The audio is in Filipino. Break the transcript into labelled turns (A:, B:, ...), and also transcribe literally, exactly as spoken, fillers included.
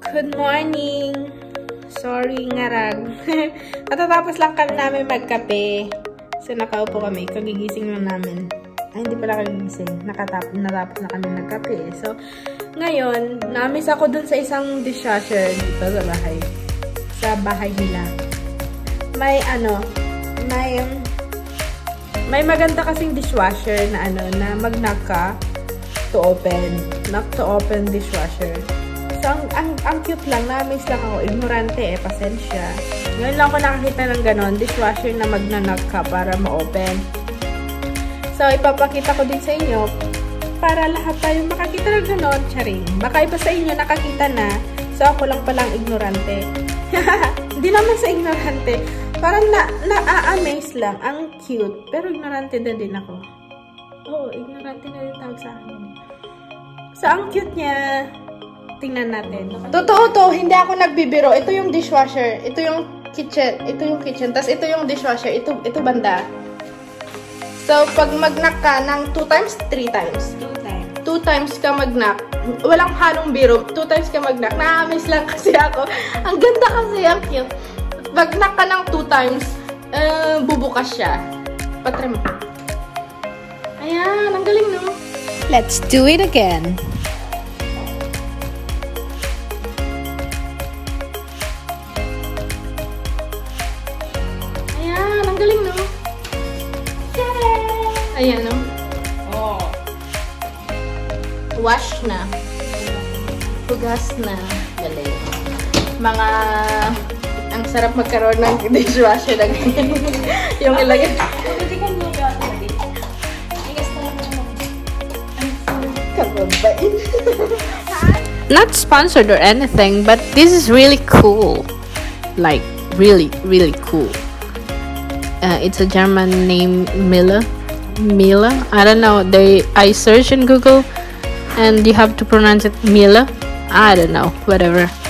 A: Good morning! Sorry, ngarag. Natatapos lang kami namin magkape. So, nakaupo kami. Kagigising lang namin. Ay, hindi pala kagigising. Nakatapos, natapos na kami magkape. So, ngayon, namiss ako dun sa isang dishwasher dito sa bahay. Sa bahay nila. May ano, may, may maganda kasing dishwasher na ano, na mag-knock ka to open. Knock to open dishwasher. So, ang, ang, ang cute lang. Na-amaze lang ako. Ignorante eh. Pasensya. Ngayon lang ako nakakita ng ganon. Dishwasher na magna-knock ka para ma-open. So, ipapakita ko din sa inyo para lahat tayo makakita ng ganon. Charing. Baka iba sa inyo nakakita na. So, ako lang palang ignorante. Hindi naman sa ignorante. Parang na-a-amaze lang. Ang cute. Pero ignorante na din ako. Oo, ignorante na din tawag sa akin. So, ang cute niya. Tingnan natin. Totoo to, hindi ako nagbibiro. Ito yung dishwasher. Ito yung kitchen. Ito yung kitchen. Tapos ito yung dishwasher. Ito, ito banda. So, pag mag-knock ka ng two times, three times. Two times. Two times ka mag-knock. Walang halong biro. Two times ka mag-knock. Na-amaze lang kasi ako. Ang ganda kasi. Ang cute. Pag-knock ka ng two times, uh, bubukas siya. Patry mo. Ayan. Ang galing, no?
B: Let's do it again.
A: Ang galing, no? Yay! Ayan, no? Oh. Wash na. Hugas na. Galing. Mga... Ang sarap magkaroon ng dishwasher na ganyan. Yung ilagay. Kababain.
B: Not sponsored or anything, but this is really cool. Like, really, really cool. Uh, it's a German name, Miller. Miller. I don't know. They I search in Google, and you have to pronounce it Miller. I don't know. Whatever.